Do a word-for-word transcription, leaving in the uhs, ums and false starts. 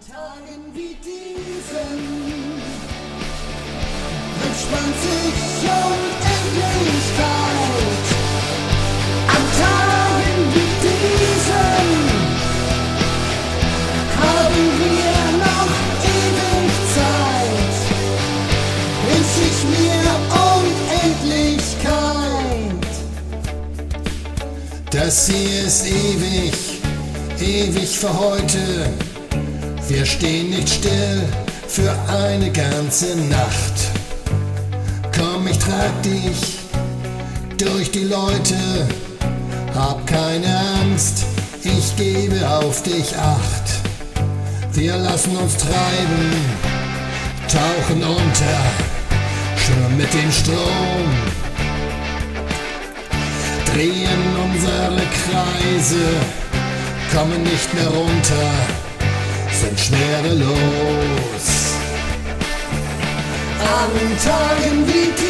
Tagen wie diesen wünscht man sich Unendlichkeit. An Tagen wie diesen haben wir noch ewig Zeit. Wünsch ich mir Unendlichkeit. Das hier ist ewig, ewig für heute. Wir stehen nicht still für eine ganze Nacht. Komm, ich trag dich durch die Leute. Hab keine Angst, ich gebe auf dich Acht. Wir lassen uns treiben, tauchen unter, schwimmen mit dem Strom, drehen unsere Kreise, kommen nicht mehr runter, sind schwerelos. An Tagen wie